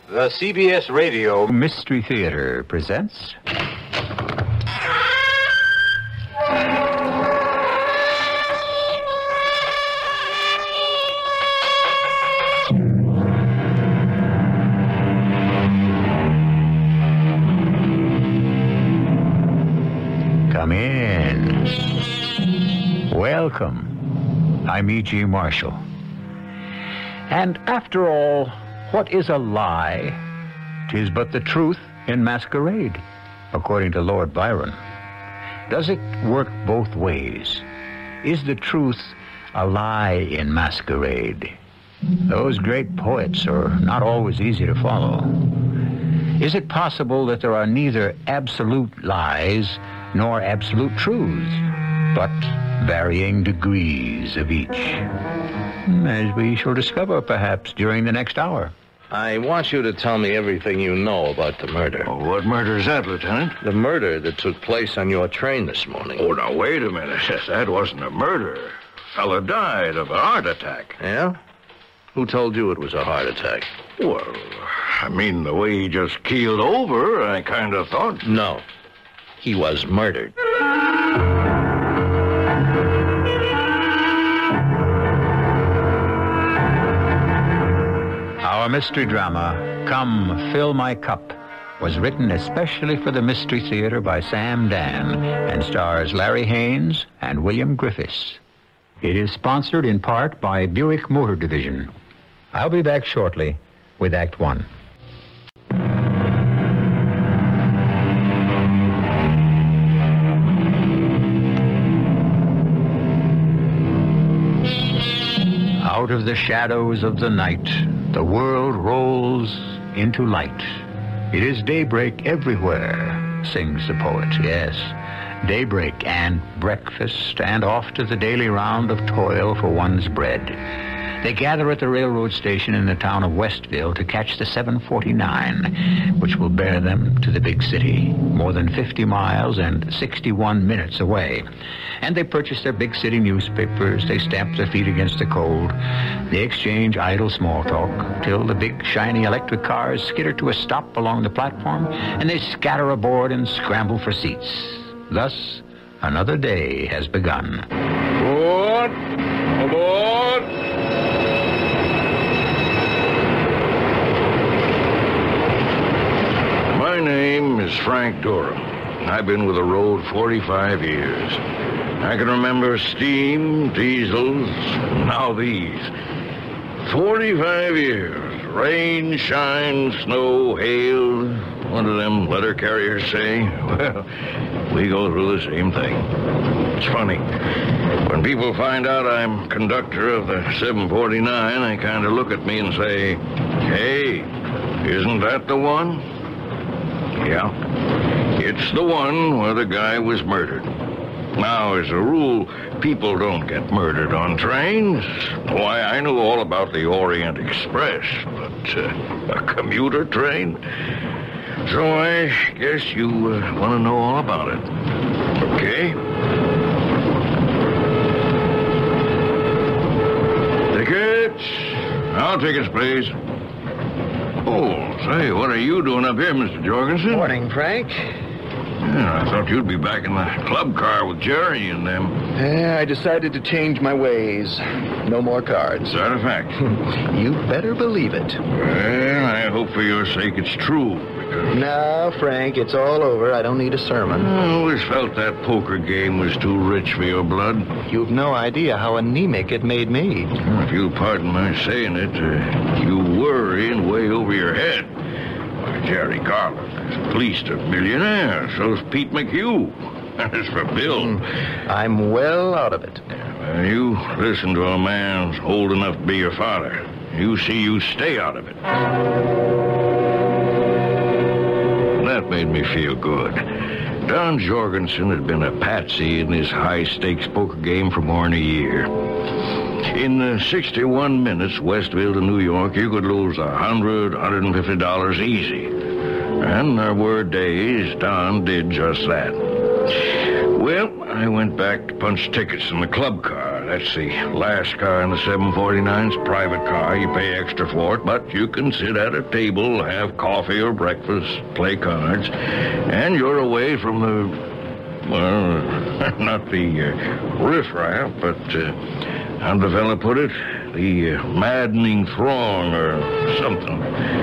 The CBS Radio Mystery Theater presents... Come in. Welcome. I'm E.G. Marshall. And after all, what is a lie? 'Tis but the truth in masquerade, according to Lord Byron. Does it work both ways? Is the truth a lie in masquerade? Those great poets are not always easy to follow. Is it possible that there are neither absolute lies nor absolute truths, but varying degrees of each? As we shall discover, perhaps, during the next hour. I want you to tell me everything you know about the murder. Oh, what murder is that, Lieutenant? The murder that took place on your train this morning. Oh, now, wait a minute. That wasn't a murder. Fella died of a heart attack. Yeah? Who told you it was a heart attack? Well, I mean, the way he just keeled over, I kind of thought... No. He was murdered. Our mystery drama, Come Fill My Cup, was written especially for the Mystery Theater by Sam Dan and stars Larry Haynes and William Griffiths. It is sponsored in part by Buick Motor Division. I'll be back shortly with Act One. Out of the shadows of the night, the world rolls into light. It is daybreak everywhere, sings the poet, yes. Daybreak and breakfast and off to the daily round of toil for one's bread. They gather at the railroad station in the town of Westville to catch the 749, which will bear them to the big city, more than 50 miles and 61 minutes away. And they purchase their big city newspapers, they stamp their feet against the cold, they exchange idle small talk, till the big, shiny electric cars skitter to a stop along the platform, and they scatter aboard and scramble for seats. Thus, another day has begun. Aboard! Aboard! My name is Frank Durham. I've been with the road 45 years. I can remember steam, diesels, now these. 45 years. Rain, shine, snow, hail. One of them letter carriers say. Well, we go through the same thing. It's funny. When people find out I'm conductor of the 749, they kind of look at me and say, hey, isn't that the one? Yeah, it's the one where the guy was murdered. Now, as a rule, people don't get murdered on trains. Why, I knew all about the Orient Express, but a commuter train? So I guess you want to know all about it. Okay? Tickets? Now, tickets, please. Oh, say, what are you doing up here, Mr. Jorgensen? Morning, Frank. Yeah, I thought you'd be back in the club car with Jerry and them. Yeah, I decided to change my ways. No more cards. Is that a fact? You better believe it. Well, I hope for your sake it's true. No, Frank, it's all over. I don't need a sermon. I always felt that poker game was too rich for your blood. You've no idea how anemic it made me. Well, if you'll pardon my saying it, you were in way over your head. Why, Jerry Garland is at least a millionaire. So's Pete McHugh. And as for Bill... I'm well out of it. Well, you listen to a man old enough to be your father. You see you stay out of it. That made me feel good. Don Jorgensen had been a patsy in this high-stakes poker game for more than a year. In 61 minutes, Westville to New York, you could lose $100, $150 easy. And there were days Don did just that. Well, I went back to punch tickets in the club car. That's the last car in the 749's private car. You pay extra for it, but you can sit at a table, have coffee or breakfast, play cards, and you're away from the, well, not the riffraff, but, how'd the fella put it? The maddening throng or something.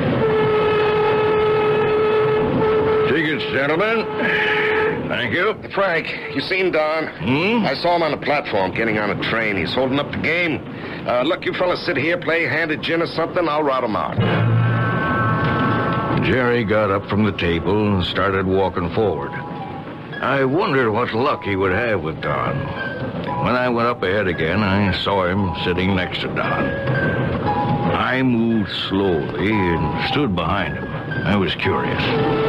Tickets, gentlemen. Thank you. Frank, you seen Don? I saw him on the platform getting on a train. He's holding up the game. Look, you fellas sit here, play a hand of gin or something. I'll rout him out. Jerry got up from the table and started walking forward. I wondered what luck he would have with Don. When I went up ahead again, I saw him sitting next to Don. I moved slowly and stood behind him. I was curious.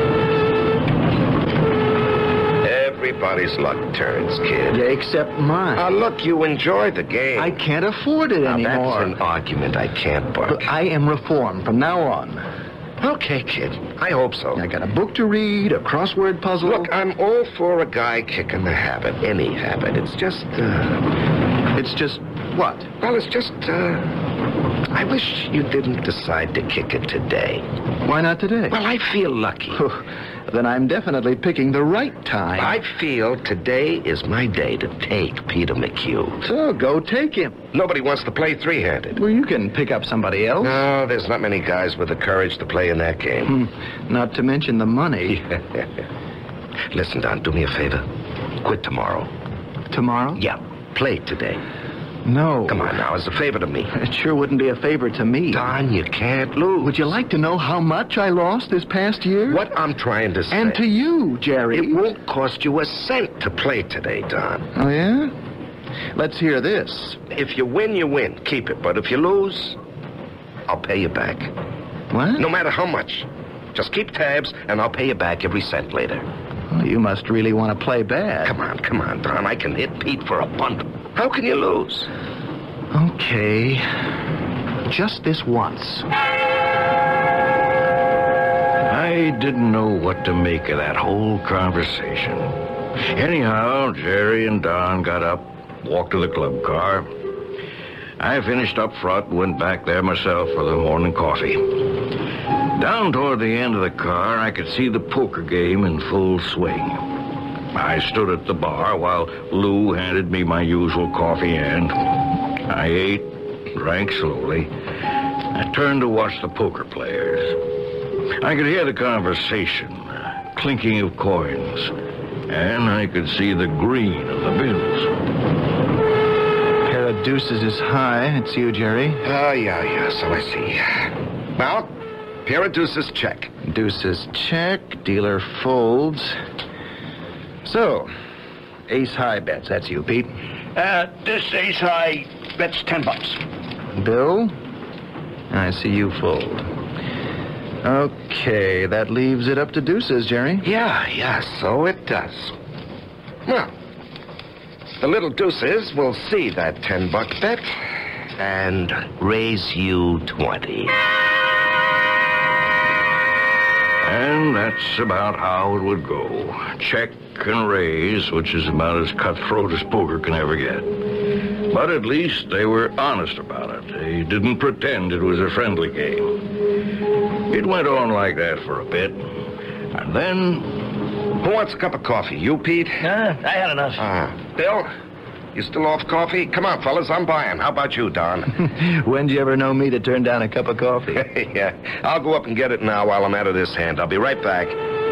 Everybody's luck turns, kid. Yeah, except mine. Look, you enjoy the game. I can't afford it anymore. That's an argument I can't buck. Look, I am reformed from now on. Okay, kid. I hope so. I got a book to read, a crossword puzzle. Look, I'm all for a guy kicking the habit, any habit. It's just, It's just what? Well, it's just, I wish you didn't decide to kick it today. Why not today? Well, I feel lucky. Then I'm definitely picking the right time. I feel today is my day to take Peter McHugh. So go take him. Nobody wants to play three-handed. Well, you can pick up somebody else. No, there's not many guys with the courage to play in that game. Not to mention the money. Listen, Don, do me a favor. Quit tomorrow. Tomorrow? Yeah, play today. No. Come on now, as a favor to me. It sure wouldn't be a favor to me. Don, you can't lose. Would you like to know how much I lost this past year? What I'm trying to say. And to you, Jerry. It won't cost you a cent to play today, Don. Oh, yeah? Let's hear this. If you win, you win. Keep it. But if you lose, I'll pay you back. What? No matter how much. Just keep tabs, and I'll pay you back every cent later. Well, you must really want to play bad. Come on, Don. I can hit Pete for a bundle. How can you lose? Okay. Just this once. I didn't know what to make of that whole conversation. Anyhow, Jerry and Don got up, walked to the club car. I finished up front and went back there myself for the morning coffee. Down toward the end of the car, I could see the poker game in full swing. I stood at the bar while Lou handed me my usual coffee, and I ate, drank slowly. I turned to watch the poker players. I could hear the conversation, clinking of coins, and I could see the green of the bills. Pair of deuces is high. It's you, Jerry. Yeah, so I see. Well, pair of deuces, check. Deuces check. Dealer folds. So, ace high bets. That's you, Pete. This ace high bets $10. Bill, I see you fold. Okay, that leaves it up to deuces, Jerry. Yeah, so it does. Well, the little deuces will see that $10 bet and raise you 20. And that's about how it would go. Check and raise, which is about as cutthroat as poker can ever get. But at least they were honest about it. They didn't pretend it was a friendly game. It went on like that for a bit. And then... Who wants a cup of coffee? You, Pete? I had enough. Bill? You still off coffee? Come on, fellas, I'm buying. How about you, Don? When'd you ever know me to turn down a cup of coffee? Yeah, I'll go up and get it now while I'm out of this hand. I'll be right back.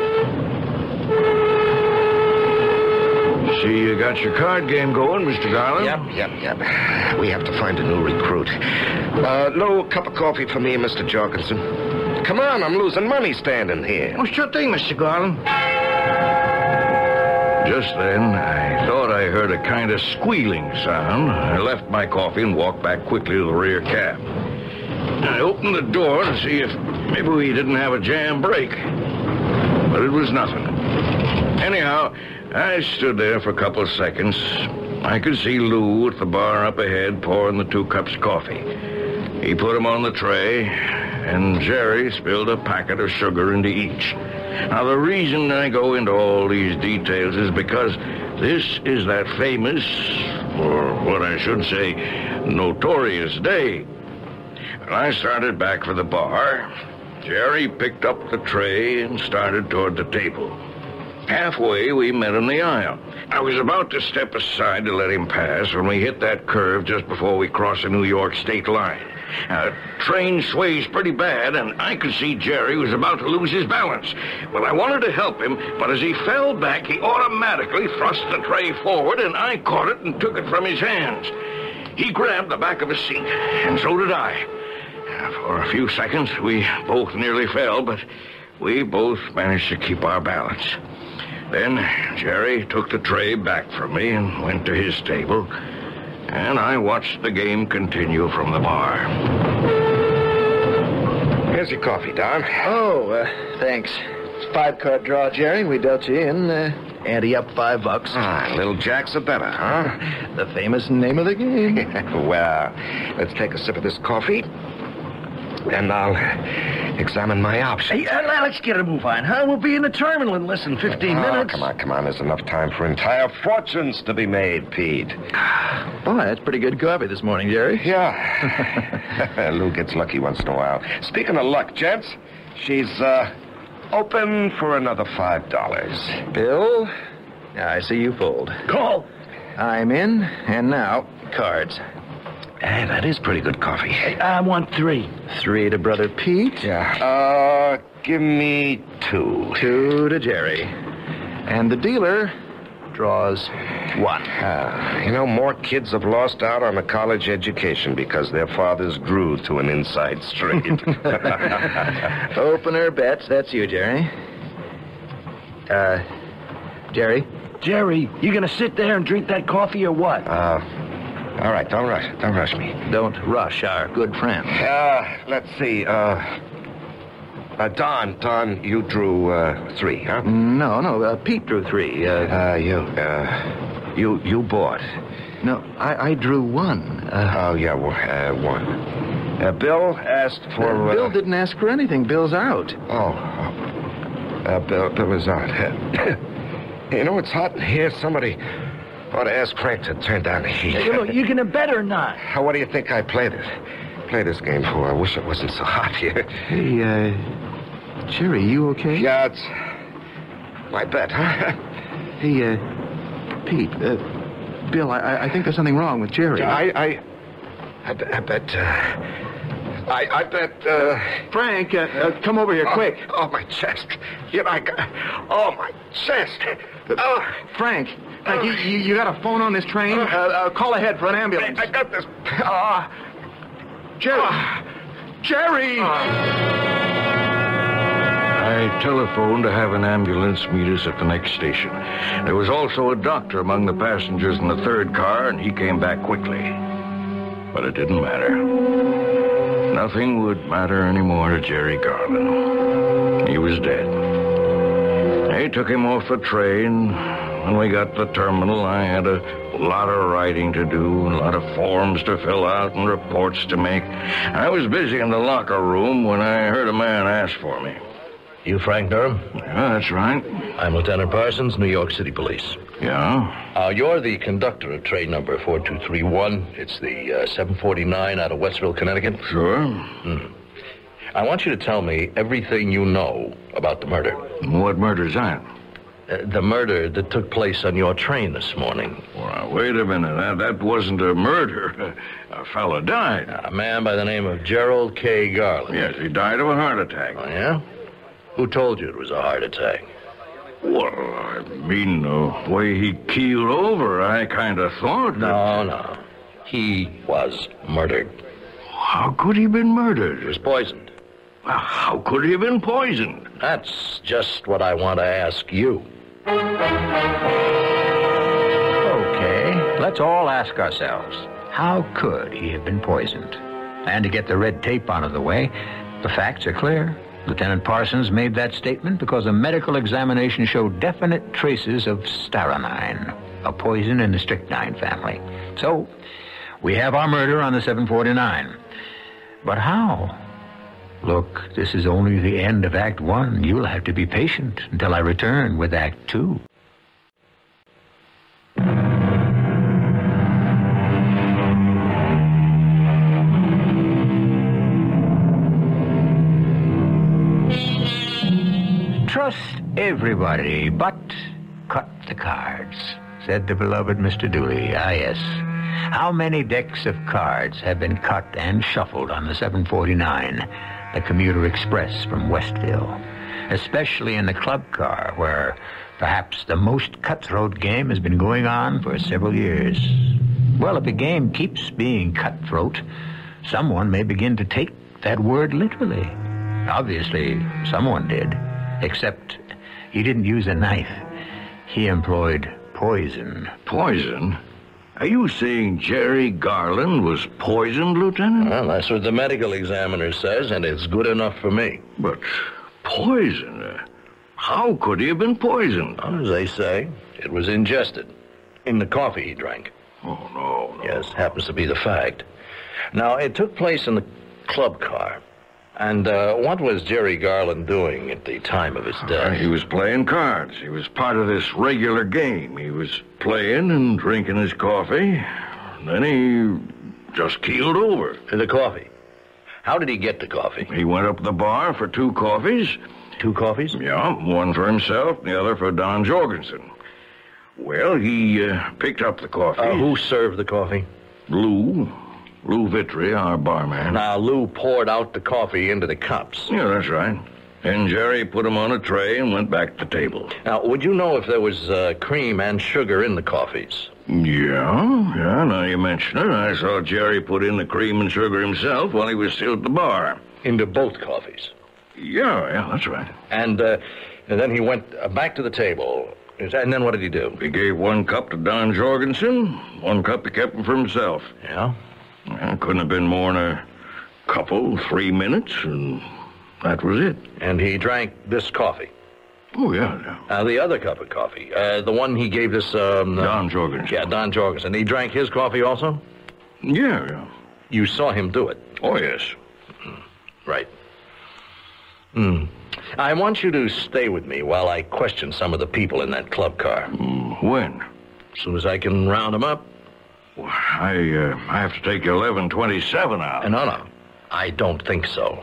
See, you got your card game going, Mr. Garland. Yep. We have to find a new recruit. Lou, cup of coffee for me and Mr. Jorgensen. Come on, I'm losing money standing here. Oh, sure thing, Mr. Garland. Just then, I thought I heard a kind of squealing sound. I left my coffee and walked back quickly to the rear cab. I opened the door to see if maybe we didn't have a jam brake. But it was nothing. Anyhow, I stood there for a couple of seconds. I could see Lou at the bar up ahead pouring the 2 cups of coffee. He put them on the tray, and Jerry spilled a packet of sugar into each. Now, the reason I go into all these details is because this is that famous or what I should say, notorious day. When I started back for the bar, Jerry picked up the tray and started toward the table. Halfway, we met in the aisle. I was about to step aside to let him pass when we hit that curve just before we crossed the New York state line. The train sways pretty bad, and I could see Jerry was about to lose his balance. Well, I wanted to help him, but as he fell back, he automatically thrust the tray forward, and I caught it and took it from his hands. He grabbed the back of his seat, and so did I. For a few seconds, we both nearly fell, but we both managed to keep our balance. Then Jerry took the tray back from me and went to his table, and I watched the game continue from the bar. Here's your coffee, Don. Oh, thanks. It's a 5-card draw, Jerry. We dealt you in. Ante up $5. Ah, little jacks are better, huh? The famous name of the game. Well, let's take a sip of this coffee, and I'll examine my options. Hey, let's get a move on, huh? We'll be in the terminal in less than 15 minutes. Come on. There's enough time for entire fortunes to be made, Pete. Boy, that's pretty good coffee this morning, Jerry. Yeah. Lou gets lucky once in a while. Speaking of luck, gents, she's, open for another $5. Bill, I see you fold. Call. I'm in, and now, cards. Hey, that is pretty good coffee. Hey, I want 3. 3 to Brother Pete. Yeah. Give me 2. 2 to Jerry. And the dealer draws 1. More kids have lost out on a college education because their fathers grew to an inside straight. Opener bets. That's you, Jerry. Jerry? Jerry, you gonna sit there and drink that coffee or what? All right, don't rush me. Don't rush our good friend. Let's see, Don, you drew, 3, huh? No, Pete drew 3. You bought. No, I drew 1. 1. Bill asked for... Bill didn't ask for anything. Bill's out. Bill is out. It's hot in here. Somebody ought to ask Frank to turn down the heat. Hey, look, you gonna bet or not? What do you think I play this game for? I wish it wasn't so hot here. Hey, Jerry, you okay? Yeah, it's my bet, huh? Hey, Pete, Bill, I think there's something wrong with Jerry. I bet, Frank, come over here, quick. Oh, my chest. My chest. Frank, you got a phone on this train? Call ahead for an ambulance. I got this. Jerry! I telephoned to have an ambulance meet us at the next station. There was also a doctor among the passengers in the third car, and he came back quickly. But it didn't matter. Nothing would matter anymore to Jerry Garland. He was dead. They took him off the train. When we got to the terminal, I had a lot of writing to do, a lot of forms to fill out and reports to make. I was busy in the locker room when I heard a man ask for me. You Frank Durham? Yeah, that's right. I'm Lieutenant Parsons, New York City Police. Yeah? You're the conductor of train number 4231. It's the 749 out of Westville, Connecticut. Sure. I want you to tell me everything you know about the murder. What murder's that? The murder that took place on your train this morning. Well, wait a minute. That wasn't a murder. A fella died. A man by the name of Gerald K. Garland. Yes, he died of a heart attack. Oh, yeah? Who told you it was a heart attack? Well, I mean, the way he keeled over, I kind of thought that... No. He was murdered. How could he have been murdered? He was poisoned. Well, how could he have been poisoned? That's just what I want to ask you. Okay, let's all ask ourselves, how could he have been poisoned? And to get the red tape out of the way, the facts are clear. Lieutenant Parsons made that statement because a medical examination showed definite traces of strychnine, a poison in the strychnine family. So, we have our murder on the 749. But how? Look, this is only the end of Act 1. You'll have to be patient until I return with Act 2. Everybody but cut the cards, said the beloved Mr. Dooley. Ah, yes. How many decks of cards have been cut and shuffled on the 749, the commuter express from Westville, especially in the club car, where perhaps the most cutthroat game has been going on for several years. Well, if a game keeps being cutthroat, someone may begin to take that word literally. Obviously, someone did, except he didn't use a knife. He employed poison. Poison? Are you saying Jerry Garland was poisoned, Lieutenant? Well, that's what the medical examiner says, and it's good enough for me. But poison? How could he have been poisoned? Well, as they say, it was ingested in the coffee he drank. Oh, no. Yes, happens to be the fact. Now, it took place in the club car. And what was Jerry Garland doing at the time of his death? He was playing cards. He was part of this regular game. He was playing and drinking his coffee. Then he just keeled over. The coffee? How did he get the coffee? He went up the bar for 2 coffees. 2 coffees? Yeah, one for himself, the other for Don Jorgensen. Well, he picked up the coffee. Who served the coffee? Lou Vitry, our barman. Now, Lou poured out the coffee into the cups. Yeah, that's right. And Jerry put them on a tray and went back to the table. Now, would you know if there was cream and sugar in the coffees? Yeah, now you mention it. I saw Jerry put in the cream and sugar himself while he was still at the bar. Into both coffees? Yeah, that's right. And then he went back to the table. And then what did he do? He gave 1 cup to Don Jorgensen, 1 cup he kept for himself. Yeah? Well, couldn't have been more than a couple, 3 minutes, and that was it. And he drank this coffee? Oh, yeah. The other cup of coffee, the one he gave this... Don Jorgensen. Yeah, Don Jorgensen. He drank his coffee also? Yeah. You saw him do it? Oh, yes. Right. I want you to stay with me while I question some of the people in that club car. When? As soon as I can round them up. Well, I have to take 1127 out. No. I don't think so.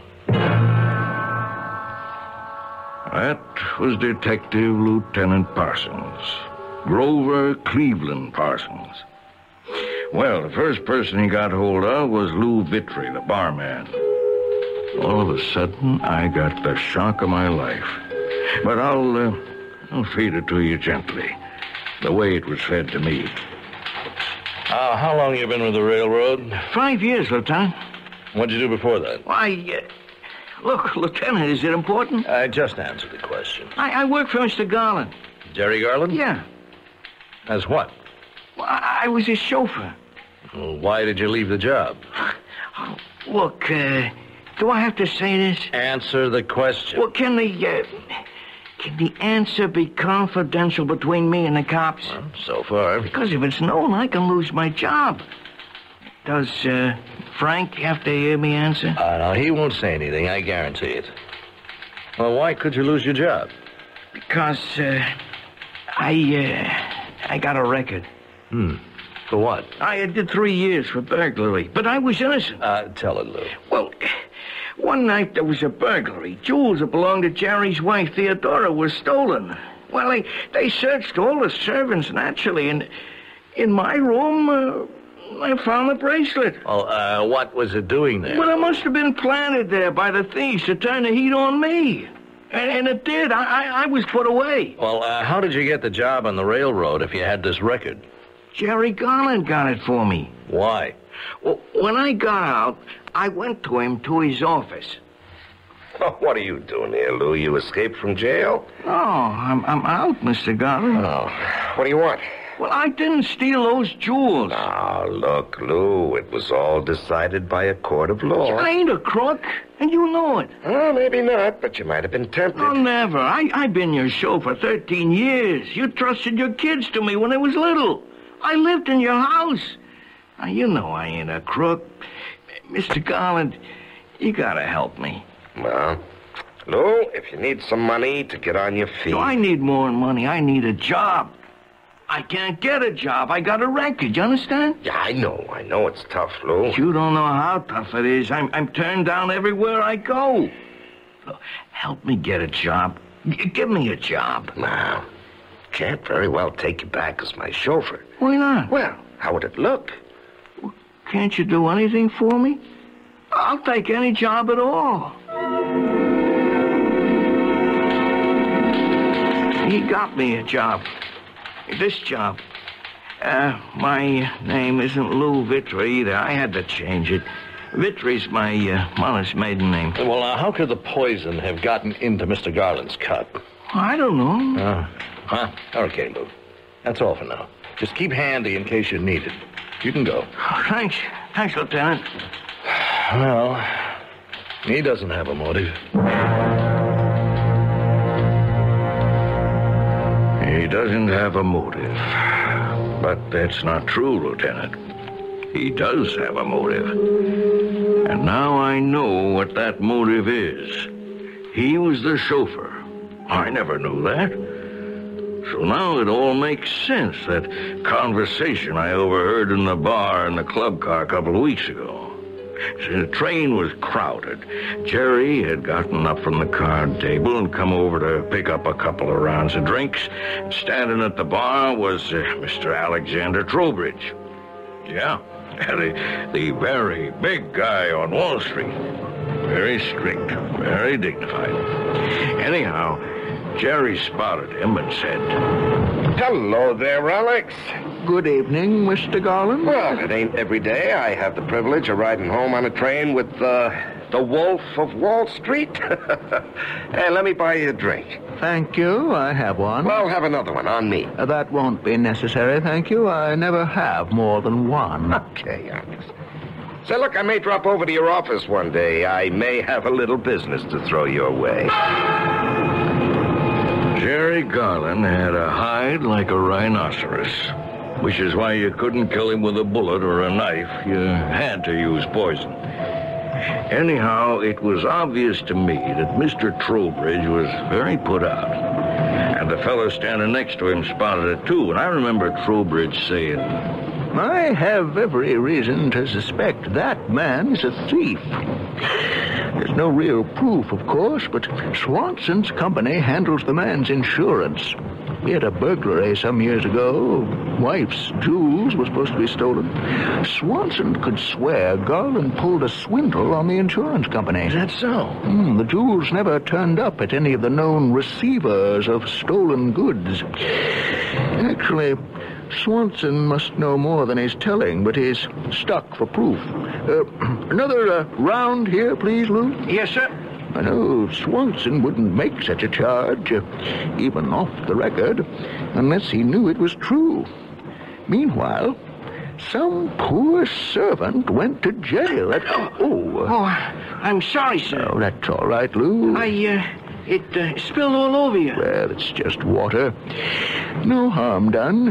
That was Detective Lieutenant Parsons. Grover Cleveland Parsons. Well, the first person he got hold of was Lou Vitry, the barman. All of a sudden, I got the shock of my life. But I'll feed it to you gently, the way it was fed to me. How long you been with the railroad? 5 years, Lieutenant. What'd you do before that? Why, look, Lieutenant, is it important? Just answer the question. I work for Mr. Garland. Jerry Garland? Yeah. As what? Well, I was his chauffeur. Well, why did you leave the job? Oh, look, do I have to say this? Answer the question. Well, can the answer be confidential between me and the cops? Well, so far. Because if it's known, I can lose my job. Does Frank have to hear me answer? No, he won't say anything, I guarantee it. Well, why could you lose your job? Because, I got a record. For what? I did 3 years for burglary, but I was innocent. Tell it, Lou. Well, one night there was a burglary. Jewels that belonged to Jerry's wife, Theodora, were stolen. Well, they searched all the servants, naturally, and in my room, I found the bracelet. Well, what was it doing there? Well, it must have been planted there by the thieves to turn the heat on me. And it did. I was put away. Well, how did you get the job on the railroad if you had this record? Jerry Garland got it for me. Why? Well, when I got out, I went to him to his office. Oh, what are you doing here, Lou? You escaped from jail? Oh, I'm out, Mr. Garland. Oh, what do you want? Well, I didn't steal those jewels. Now, look, Lou, it was all decided by a court of law. I ain't a crook, and you know it. Oh, maybe not, but you might have been tempted. Oh, never. I've been your chauffeur 13 years. You trusted your kids to me when they was little. I lived in your house. Now, you know I ain't a crook. Mr. Garland, you gotta help me. Well, Lou, if you need some money to get on your feet... No, I need more money. I need a job. I can't get a job. I got a record, you understand? Yeah, I know it's tough, Lou. You don't know how tough it is. I'm turned down everywhere I go. So help me get a job. Give me a job. No. Can't very well take you back as my chauffeur. Why not? Well, how would it look? Can't you do anything for me? I'll take any job at all. He got me a job. This job. My name isn't Lou Vitry either. I had to change it. Vitry's my mother's maiden name. Well, how could the poison have gotten into Mr. Garland's cup? I don't know. Okay, Lou. That's all for now. Just keep handy in case you need it. You can go. Oh, thanks. Thanks, Lieutenant. Well, he doesn't have a motive. He doesn't have a motive. But that's not true, Lieutenant. He does have a motive. And now I know what that motive is. He was the chauffeur. I never knew that. So now it all makes sense, that conversation I overheard in the bar in the club car a couple of weeks ago. See, the train was crowded. Jerry had gotten up from the card table and come over to pick up a couple of rounds of drinks. Standing at the bar was Mr. Alexander Trowbridge. Yeah, the very big guy on Wall Street. Very strict, very dignified. Anyhow, Jerry spotted him and said, Hello there, Alex. Good evening, Mr. Garland. Well, it ain't every day I have the privilege of riding home on a train with the Wolf of Wall Street. Hey, let me buy you a drink. Thank you. I have one. Well, have another one on me. That won't be necessary, thank you. I never have more than one. Okay, Alex. Say, look, I may drop over to your office one day. I may have a little business to throw your way. Jerry Garland had a hide like a rhinoceros, which is why you couldn't kill him with a bullet or a knife. You had to use poison. Anyhow, it was obvious to me that Mr. Trowbridge was very put out. And the fellow standing next to him spotted it, too. And I remember Trowbridge saying, I have every reason to suspect that man is a thief. There's no real proof, of course, but Swanson's company handles the man's insurance. We had a burglary some years ago. Wife's jewels were supposed to be stolen. Swanson could swear Garland pulled a swindle on the insurance company. Is that so? The jewels never turned up at any of the known receivers of stolen goods. Actually, Swanson must know more than he's telling, but he's stuck for proof. Another round here, please, Lou? Yes, sir. I know Swanson wouldn't make such a charge, even off the record, unless he knew it was true. Meanwhile, some poor servant went to jail at... Oh, I'm sorry, sir. Oh, that's all right, Lou. It spilled all over you. Well, it's just water. No harm done.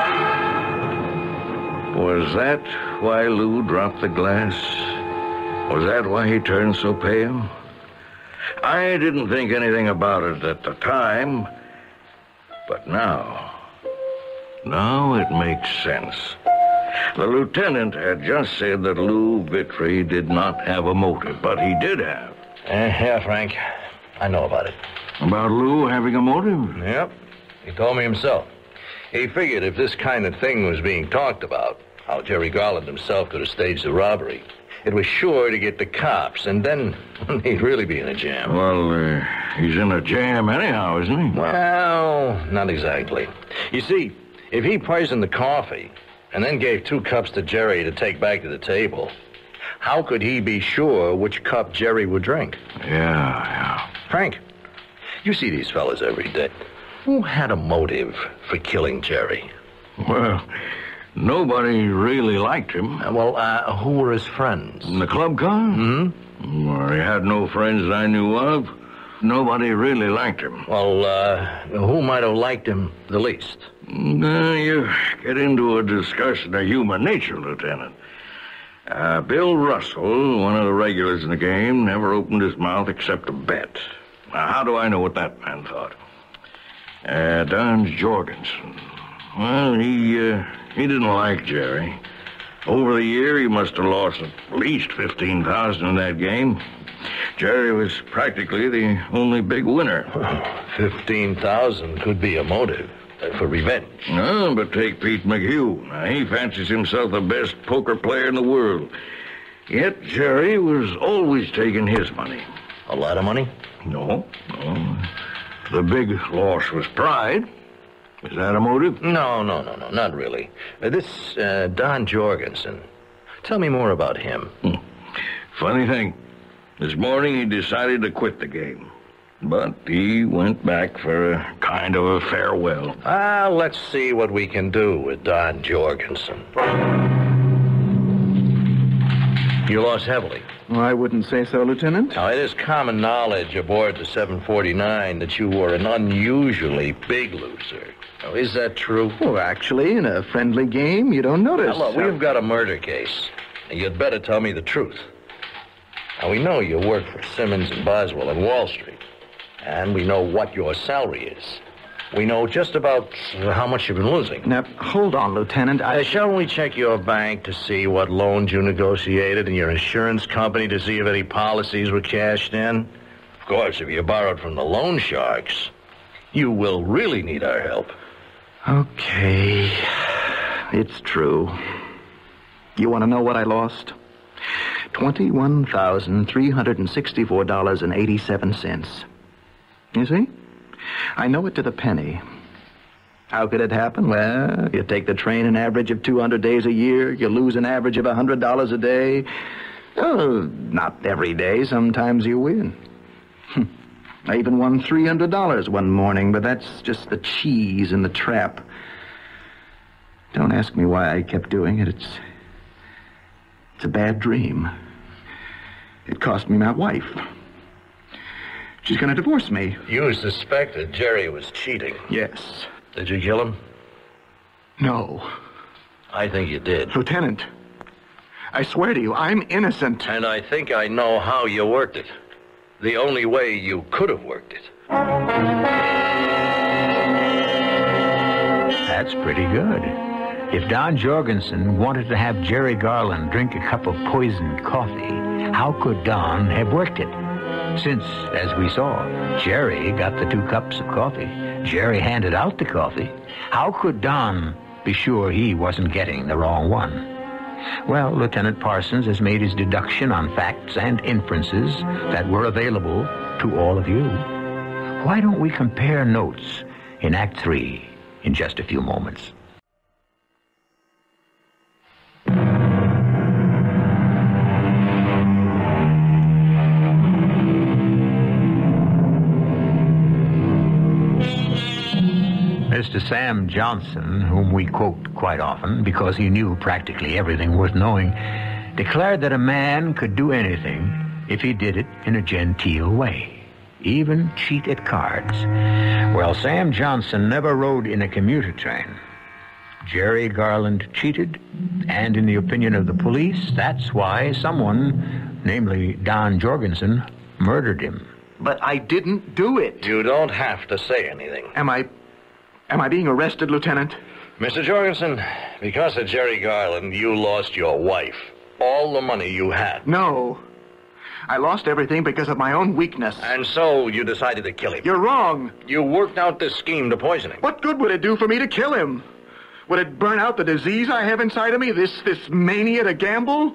was that why Lou dropped the glass? Was that why he turned so pale? I didn't think anything about it at the time, but now it makes sense. The lieutenant had just said that Lou Vitry did not have a motive, but he did have. Yeah, Frank. I know about it. About Lou having a motive? Yep. He told me himself. He figured if this kind of thing was being talked about, how Jerry Garland himself could have staged the robbery, it was sure to get the cops, and then he'd really be in a jam. Well, he's in a jam anyhow, isn't he? Well, not exactly. You see, if he poisoned the coffee and then gave 2 cups to Jerry to take back to the table, how could he be sure which cup Jerry would drink? Yeah. Frank, you see these fellas every day. Who had a motive for killing Jerry? Well, nobody really liked him. Who were his friends? In the club car? Mm-hmm. Well, he had no friends that I knew of. Nobody really liked him. Well, who might have liked him the least? You get into a discussion of human nature, Lieutenant. Bill Russell, one of the regulars in the game, never opened his mouth except to bet. Now, how do I know what that man thought? Don Jorgensen. Well, he didn't like Jerry. Over the year, he must have lost at least $15,000 in that game. Jerry was practically the only big winner. 15,000 could be a motive for revenge. No, but take Pete McHugh. Now, he fancies himself the best poker player in the world. Yet Jerry was always taking his money. A lot of money? No. The big loss was pride. Is that a motive? No, not really. This Don Jorgensen. Tell me more about him. Funny thing. This morning he decided to quit the game. But he went back for a kind of a farewell. Let's see what we can do with Don Jorgensen. You lost heavily. Well, I wouldn't say so, Lieutenant. Now, it is common knowledge aboard the 749 that you were an unusually big loser. Now, is that true? Well, actually, in a friendly game, you don't notice. Now, look, we've got a murder case. And you'd better tell me the truth. Now, we know you work for Simmons and Boswell on Wall Street. And we know what your salary is. We know just about how much you've been losing. Now, hold on, Lieutenant. Shall we check your bank to see what loans you negotiated and your insurance company to see if any policies were cashed in? Of course, if you borrowed from the loan sharks, you will really need our help. Okay. It's true. You want to know what I lost? $21,364.87. You see? I know it to the penny. How could it happen? Well, you take the train an average of 200 days a year. You lose an average of $100 a day. Oh, not every day. Sometimes you win. I even won $300 one morning, but that's just the cheese in the trap. Don't ask me why I kept doing it. It's a bad dream. It cost me my wife. She's going to divorce me. You suspected Jerry was cheating. Yes. Did you kill him? No. I think you did. Lieutenant, I swear to you, I'm innocent. And I think I know how you worked it. The only way you could have worked it. That's pretty good. If Don Jorgensen wanted to have Jerry Garland drink a cup of poisoned coffee, how could Don have worked it? Since, as we saw, Jerry got the 2 cups of coffee. Jerry handed out the coffee. How could Don be sure he wasn't getting the wrong one? Well, Lieutenant Parsons has made his deduction on facts and inferences that were available to all of you. Why don't we compare notes in Act 3 in just a few moments? Mr. Sam Johnson, whom we quote quite often because he knew practically everything worth knowing, declared that a man could do anything if he did it in a genteel way, even cheat at cards. Well, Sam Johnson never rode in a commuter train. Jerry Garland cheated, and in the opinion of the police, that's why someone, namely Don Jorgensen, murdered him. But I didn't do it. You don't have to say anything. Am I being arrested, Lieutenant? Mr. Jorgensen, because of Jerry Garland, you lost your wife. All the money you had. No. I lost everything because of my own weakness. And so you decided to kill him. You're wrong. You worked out this scheme to poison him. What good would it do for me to kill him? Would it burn out the disease I have inside of me, this mania to gamble?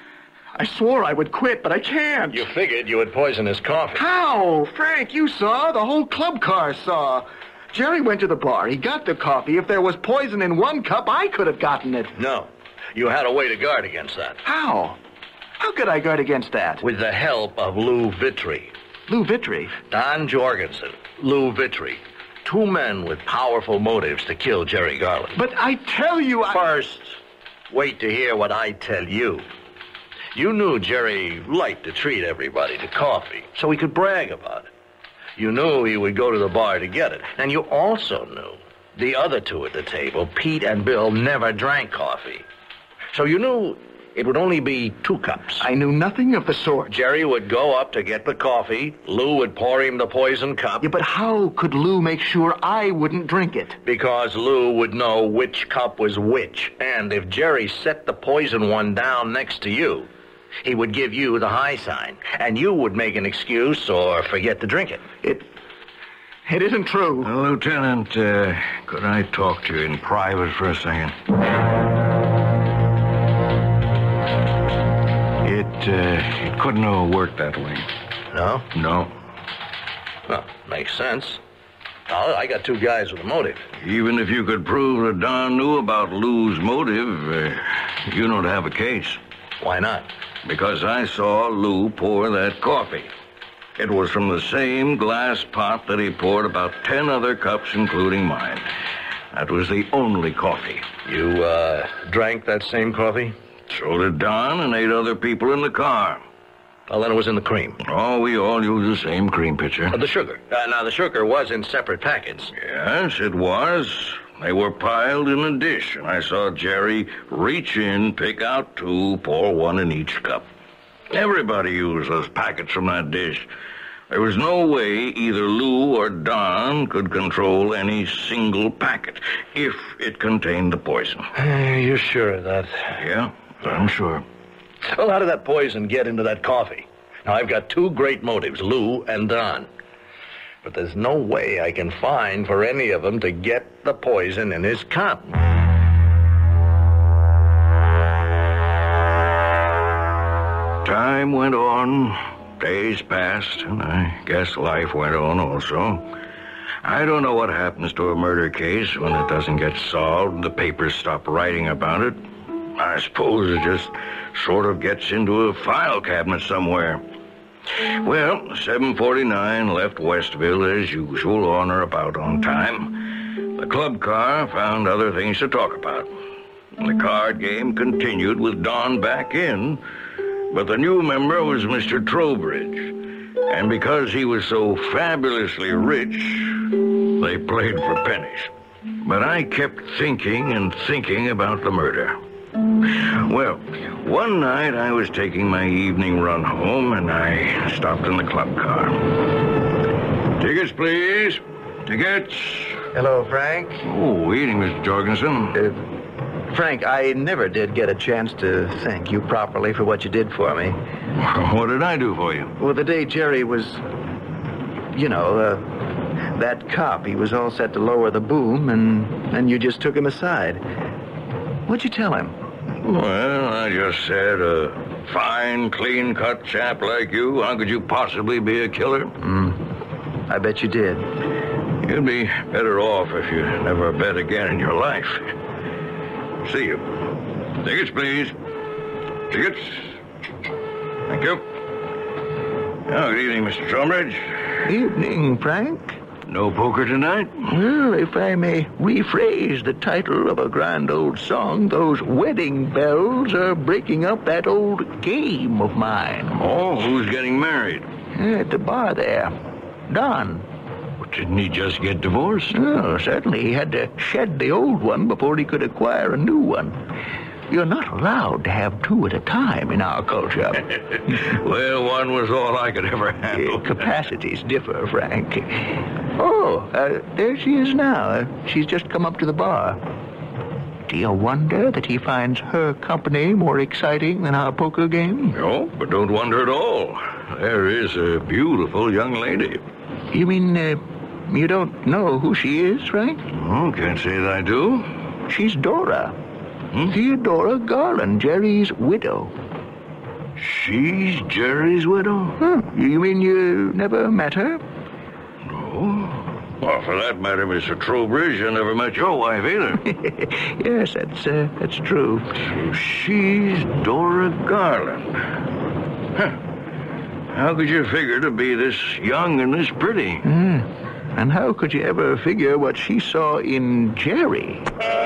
I swore I would quit, but I can't. You figured you would poison his coffee. How? Frank, you saw. The whole club car saw. Jerry went to the bar. He got the coffee. If there was poison in one cup, I could have gotten it. No. You had a way to guard against that. How? How could I guard against that? With the help of Lou Vitry. Lou Vitry? Don Jorgensen, Lou Vitry. 2 men with powerful motives to kill Jerry Garland. But I tell you, First, wait to hear what I tell you. You knew Jerry liked to treat everybody to coffee, so he could brag about it. You knew he would go to the bar to get it. And you also knew the other 2 at the table, Pete and Bill, never drank coffee. So you knew it would only be 2 cups. I knew nothing of the sort. Jerry would go up to get the coffee. Lou would pour him the poison cup. Yeah, but how could Lou make sure I wouldn't drink it? Because Lou would know which cup was which. And if Jerry set the poison one down next to you, He would give you the high sign, and you would make an excuse or forget to drink it. It isn't true. Lieutenant, could I talk to you in private for a second? It couldn't have worked that way. No? No. Well, makes sense. Well, I got two guys with a motive. Even if you could prove that Don knew about Lou's motive, you don't have a case. Why not? Because I saw Lou pour that coffee. It was from the same glass pot that he poured about 10 other cups, including mine. That was the only coffee. You, drank that same coffee? So did Don and 8 other people in the car. Well, then it was in the cream. Oh, we all use the same cream pitcher. The sugar. Now, the sugar was in separate packets. Yes, it was. They were piled in a dish, and I saw Jerry reach in, pick out 2, pour 1 in each cup. Everybody used those packets from that dish. There was no way either Lou or Don could control any single packet if it contained the poison. You're sure of that? Yeah, I'm sure. Well, how did that poison get into that coffee? Now, I've got 2 great motives, Lou and Don. But there's no way I can find for any of them to get the poison in his cup. Time went on, days passed, and I guess life went on also. I don't know what happens to a murder case when it doesn't get solved. The papers stop writing about it. I suppose it just sort of gets into a file cabinet somewhere. Well, 749 left Westville as usual, on or about on time. The club car found other things to talk about. The card game continued with Don back in, but the new member was Mr. Trowbridge. And because he was so fabulously rich, they played for pennies. But I kept thinking and thinking about the murder. Well, one night I was taking my evening run home, and I stopped in the club car. Tickets, please. Tickets. Hello, Frank. Oh, evening, Mr. Jorgensen. Frank, I never did get a chance to thank you properly for what you did for me. What did I do for you? Well, the day Jerry was, that cop, he was all set to lower the boom, and you just took him aside. What'd you tell him? Well, I just said, a fine, clean-cut chap like you, how could you possibly be a killer? I bet you did. You'd be better off if you never bet again in your life. See you. Tickets, please. Tickets. Thank you. Oh, good evening, Mr. Trowbridge. Evening, Frank. No poker tonight? Well, if I may rephrase the title of a grand old song, those wedding bells are breaking up that old game of mine. Oh, who's getting married? At the bar there. Don. Didn't he just get divorced? Oh, certainly. He had to shed the old one before he could acquire a new one. You're not allowed to have 2 at a time in our culture. Well, one was all I could ever handle. Capacities differ, Frank. Oh, there she is now. She's just come up to the bar. Do you wonder that he finds her company more exciting than our poker game? No, but don't wonder at all. There is a beautiful young lady. You mean, you don't know who she is, Frank? Oh, can't say that I do. She's Dora. Theodora Garland, Jerry's widow. She's Jerry's widow? Huh. You mean you never met her? No. Well, for that matter, Mr. Trowbridge, I never met your wife either. Yes, that's true. So she's Dora Garland. Huh. How could you figure to be this young and this pretty? And how could you ever figure what she saw in Jerry?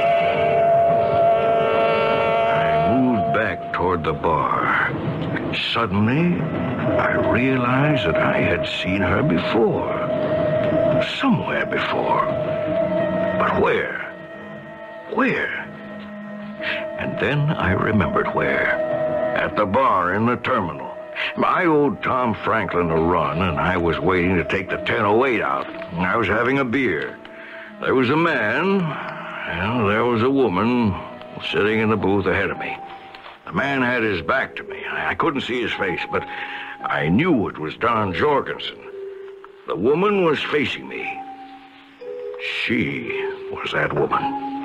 I moved back toward the bar. Suddenly, I realized that I had seen her before. Somewhere before. But where? Where? And then I remembered where. At the bar in the terminal. I owed Tom Franklin a run, and I was waiting to take the 1008 out. I was having a beer. There was a man, and there was a woman sitting in the booth ahead of me. The man had his back to me. I couldn't see his face, but I knew it was Don Jorgensen. The woman was facing me. She was that woman.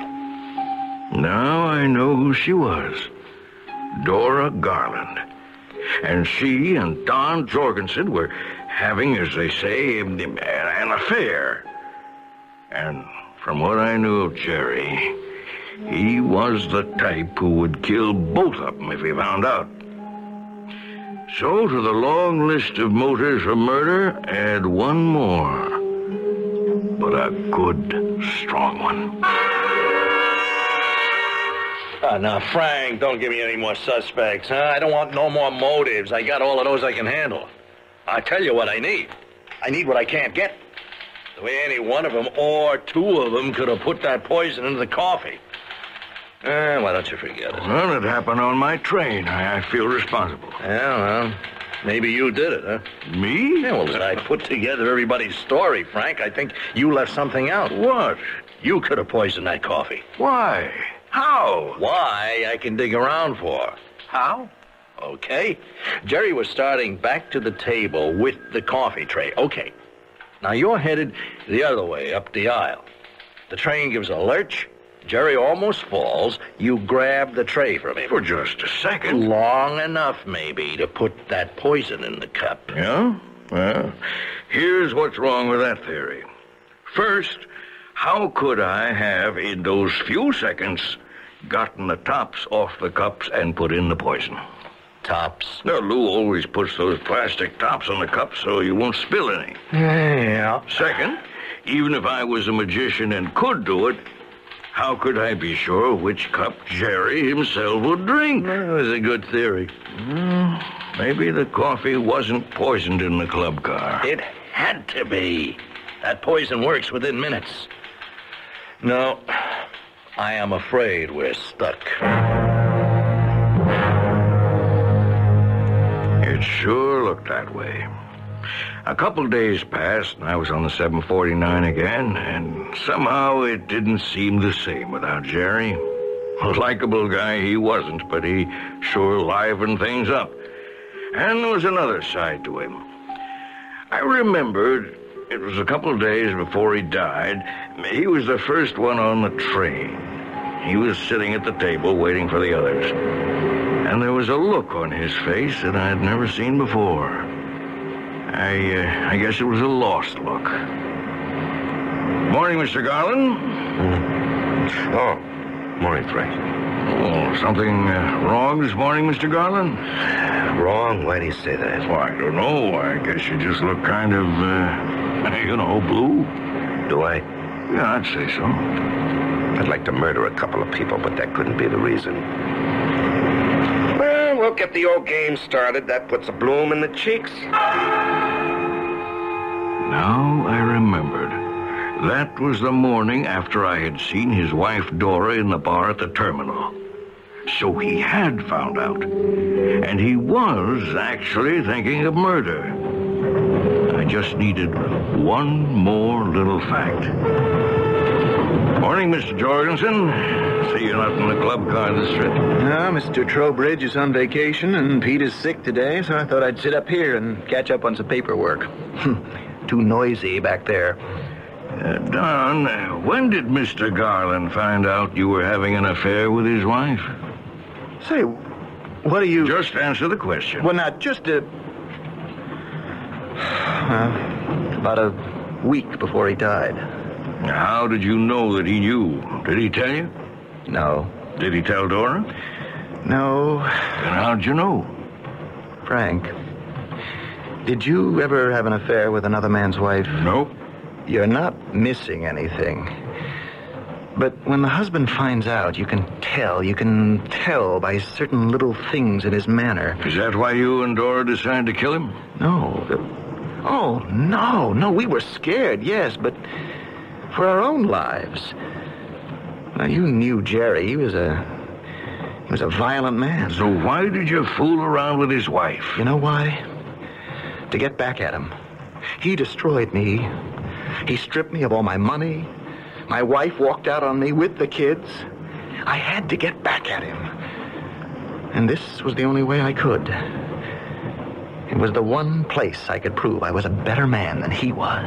Now I know who she was. Dora Garland. And she and Don Jorgensen were having, as they say, an affair. And from what I knew of Jerry, he was the type who would kill both of them if he found out. So to the long list of motives for murder, add one more. But a good, strong one. Now, Frank, don't give me any more suspects, huh? I don't want no more motives. I got all of those I can handle. I tell you what I need. I need what I can't get. The way any one of them or two of them could have put that poison into the coffee. Why don't you forget it? Well, it happened on my train. I feel responsible. Yeah, well, maybe you did it, huh? Me? Yeah, well, as I put together everybody's story, Frank, I think you left something out. What? You could have poisoned that coffee. Why? How? Why, I can dig around for. How? Okay. Jerry was starting back to the table with the coffee tray. Okay. Now you're headed the other way, up the aisle. The train gives a lurch. Jerry almost falls. You grab the tray from him. For just a second. Long enough, maybe, to put that poison in the cup. Yeah? Well, here's what's wrong with that theory. First, how could I have, in those few seconds, gotten the tops off the cups and put in the poison? Tops? Now, Lou always puts those plastic tops on the cups so you won't spill any. Yeah. Second, even if I was a magician and could do it, how could I be sure which cup Jerry himself would drink? That was a good theory. Maybe the coffee wasn't poisoned in the club car. It had to be. That poison works within minutes. No, I am afraid we're stuck. It sure looked that way. A couple days passed, and I was on the 749 again, and somehow it didn't seem the same without Jerry. A likable guy he wasn't, but he sure livened things up. And there was another side to him. I remembered it was a couple days before he died. He was the first one on the train. He was sitting at the table waiting for the others. And there was a look on his face that I had never seen before. I guess it was a lost look. Morning, Mr. Garland. Oh, morning, Frank. Oh, something wrong this morning, Mr. Garland? Wrong? Why do you say that? Well, I don't know. I guess you just look kind of, blue. Do I? Yeah, I'd say so. I'd like to murder a couple of people, but that couldn't be the reason. Well, we'll get the old game started. That puts a bloom in the cheeks. Now I remembered. That was the morning after I had seen his wife Dora in the bar at the terminal. So he had found out. And he was actually thinking of murder. I just needed one more little fact. Morning, Mr. Jorgensen. See you not in the club car this trip. No, Mr. Trowbridge is on vacation, and Pete is sick today, so I thought I'd sit up here and catch up on some paperwork. Too noisy back there. Don, when did Mr. Garland find out you were having an affair with his wife? Say, what are you... Just answer the question. Well, not just a... about a week before he died. How did you know that he knew? Did he tell you? No. Did he tell Dora? No. Then how'd you know? Frank, did you ever have an affair with another man's wife? Nope. You're not missing anything. But when the husband finds out, you can tell by certain little things in his manner. Is that why you and Dora decided to kill him? No. Oh, no, we were scared, yes, but for our own lives. Now, you knew Jerry. He was a violent man. So why did you fool around with his wife? You know why? To get back at him. He destroyed me. He stripped me of all my money. My wife walked out on me with the kids. I had to get back at him. And this was the only way I could. It was the one place I could prove I was a better man than he was.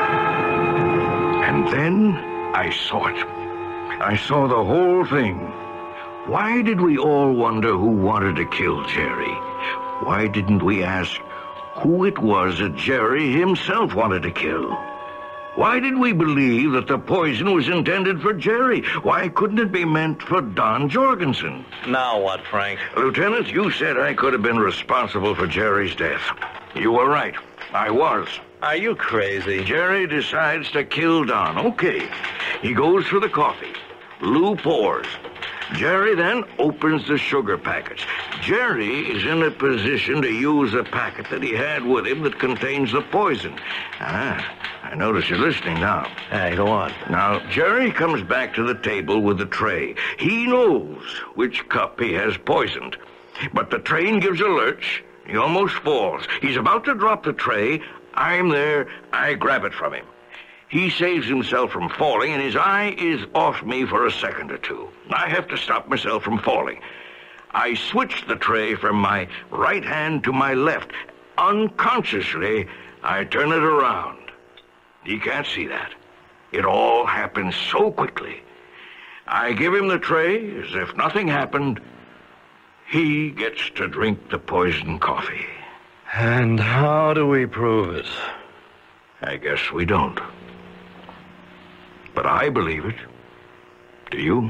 And then I saw it. I saw the whole thing. Why did we all wonder who wanted to kill Jerry? Why didn't we ask who it was that Jerry himself wanted to kill? Why did we believe that the poison was intended for Jerry? Why couldn't it be meant for Don Jorgensen? Now what, Frank? Lieutenant, you said I could have been responsible for Jerry's death. You were right. I was. Are you crazy? Jerry decides to kill Don. Okay. He goes for the coffee. Lou pours. Jerry then opens the sugar packets. Jerry is in a position to use a packet that he had with him that contains the poison. I notice you're listening now. Hey, go on. Now, Jerry comes back to the table with the tray. He knows which cup he has poisoned. But the train gives a lurch. He almost falls. He's about to drop the tray. I'm there. I grab it from him. He saves himself from falling, and his eye is off me for a second or two. I have to stop myself from falling. I switch the tray from my right hand to my left. Unconsciously, I turn it around. He can't see that. It all happens so quickly. I give him the tray as if nothing happened. He gets to drink the poisoned coffee. And how do we prove it? I guess we don't. But I believe it. Do you?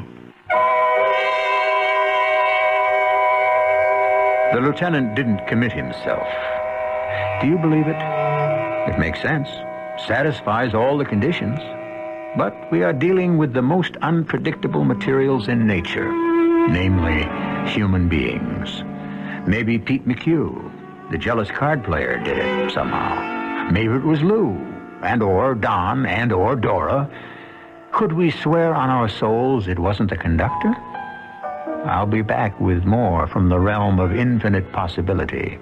The lieutenant didn't commit himself. Do you believe it? It makes sense. Satisfies all the conditions. But we are dealing with the most unpredictable materials in nature, namely human beings. Maybe Pete McHugh, the jealous card player, did it somehow. Maybe it was Lou, and/or Don, and/or Dora. Could we swear on our souls it wasn't the conductor? I'll be back with more from the realm of infinite possibility.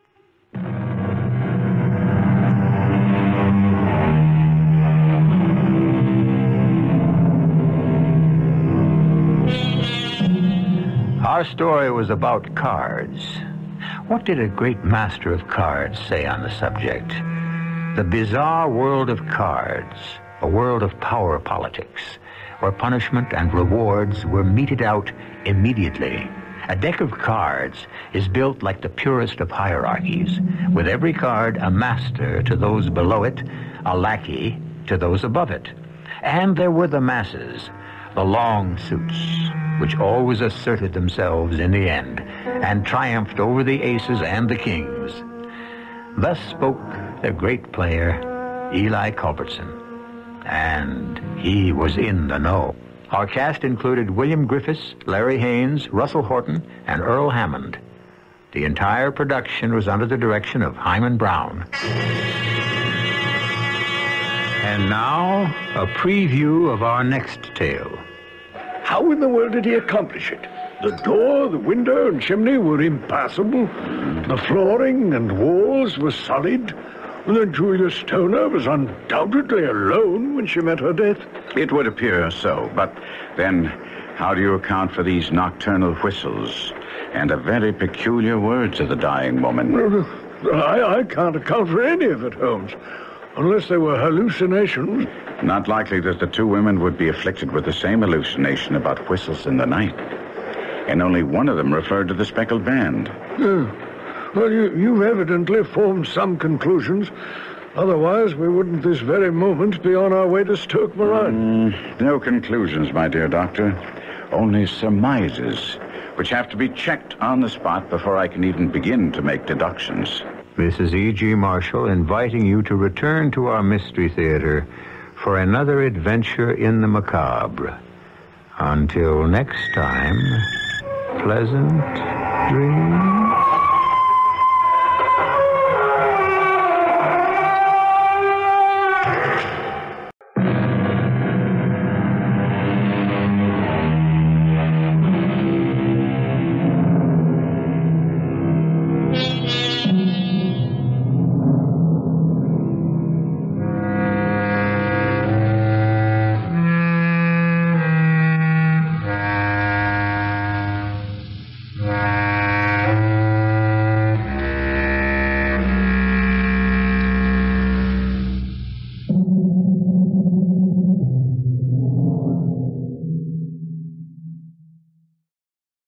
Our story was about cards. What did a great master of cards say on the subject? The bizarre world of cards, a world of power politics, where punishment and rewards were meted out immediately. A deck of cards is built like the purest of hierarchies, with every card a master to those below it, a lackey to those above it. And there were the masses, the long suits, which always asserted themselves in the end and triumphed over the aces and the kings. Thus spoke the great player, Eli Culbertson. And he was in the know. Our cast included William Griffiths, Larry Haynes, Russell Horton, and Earl Hammond. The entire production was under the direction of Hyman Brown. And now, a preview of our next tale. How in the world did he accomplish it? The door, the window, and chimney were impassable. The flooring and walls were solid. And then Julia Stoner was undoubtedly alone when she met her death. It would appear so, but then how do you account for these nocturnal whistles and the very peculiar words of the dying woman? I can't account for any of it, Holmes, unless they were hallucinations. Not likely that the two women would be afflicted with the same hallucination about whistles in the night. And only one of them referred to the speckled band. Well, you've evidently formed some conclusions. Otherwise, we wouldn't this very moment be on our way to Stoke Moran. No conclusions, my dear doctor. Only surmises, which have to be checked on the spot before I can even begin to make deductions. This is E.G. Marshall inviting you to return to our Mystery Theater for another adventure in the macabre. Until next time, pleasant dreams.